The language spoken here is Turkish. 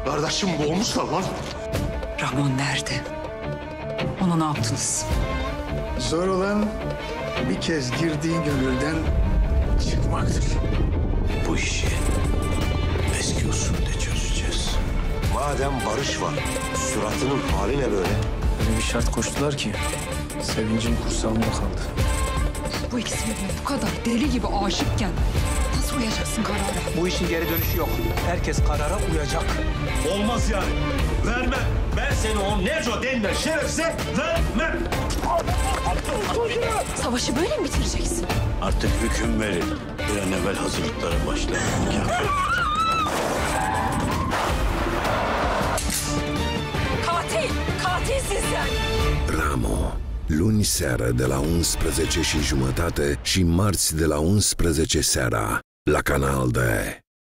Kardeşim boğmuşlar lan. Ramon nerede? Ona ne yaptınız? Zor olan bir kez girdiğin gönülden çıkmaktır. Bu işi eski usulde çözeceğiz. Madem barış var, suratının hali ne böyle? Öyle bir şart koştular ki sevincim kursağımda kaldı. Bu ikisi birbirine bu kadar deli gibi aşıkken nasıl uyacaksın karara? Bu işin geri dönüşü yok. Herkes karara uyacak. Olmaz yani. Verme. Ben seni o Neco denilen şerefsize vermem. Savaşı böyle mi bitireceksin? Artık hüküm verin. Bir an evvel hazırlıklara başlayın. Katil! Katilsin sen! Ramo, luni seară de la 11:30 și marți de la 11 seara, la Canal D.